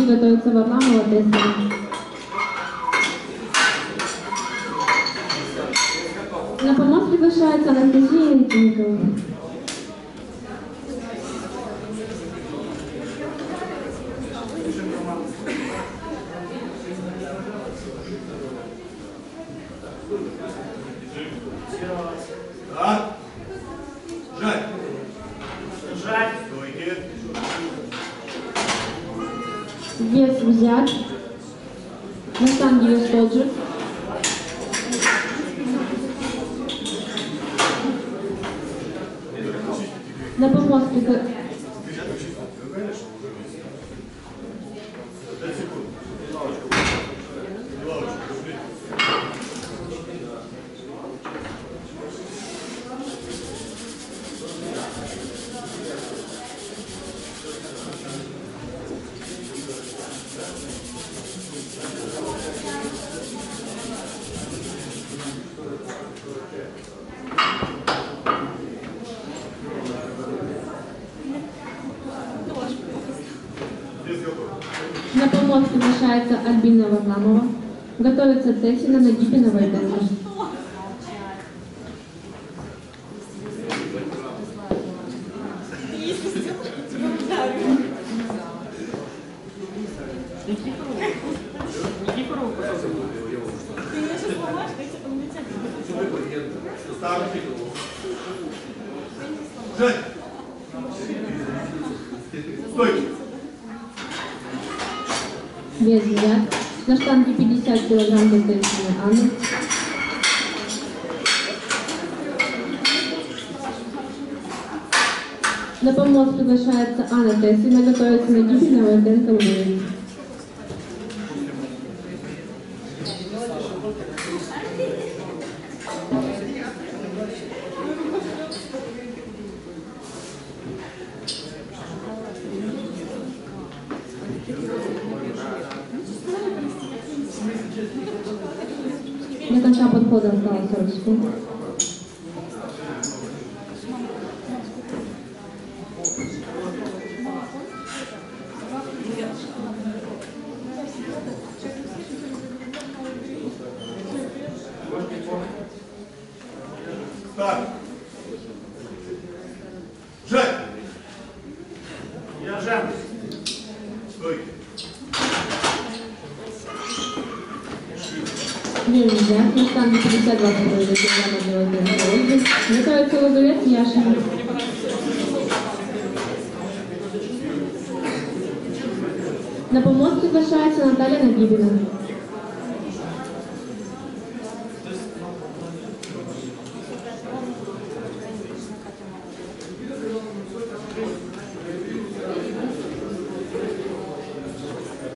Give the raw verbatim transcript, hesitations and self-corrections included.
готовится Варламова Тесса. На помост приглашается Анастасия Ретинникова. Так. Жать. Жать. Стойте. Вес взят. На штанге вес тот же. На помост приглашается. На помост приглашается Альбина Варламова. Готовится Тесси на нагибе на Вайденко. Жать. Стойте. Вес взят. На штанге пятьдесят килограмм готовится Анна. На помост приглашается Анна Тессина, готовится на гибель на Вайденко Уверен. До конца подхода осталось сорок секунд. Так. Жать. Я жам. Стойте. Вес взят. На штанге пятьдесят два килограмма на Вайденко. Готовится луговец Яшин. На помост приглашается Наталья Нагибина.